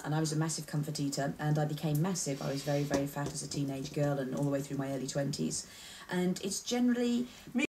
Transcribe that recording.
and I was a massive comfort eater, and I became massive. I was very, very fat as a teenage girl and all the way through my early 20s. And it's generally